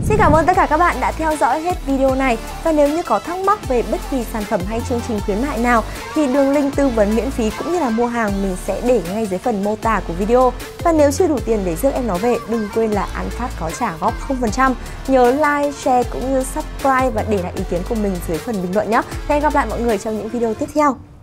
Xin cảm ơn tất cả các bạn đã theo dõi hết video này. Và nếu như có thắc mắc về bất kỳ sản phẩm hay chương trình khuyến mại nào thì đường link tư vấn miễn phí cũng như là mua hàng mình sẽ để ngay dưới phần mô tả của video. Và nếu chưa đủ tiền để rước em nó về, đừng quên là An Phát có trả góp 0%. Nhớ like, share cũng như subscribe và để lại ý kiến của mình dưới phần bình luận nhé. Hẹn gặp lại mọi người trong những video tiếp theo.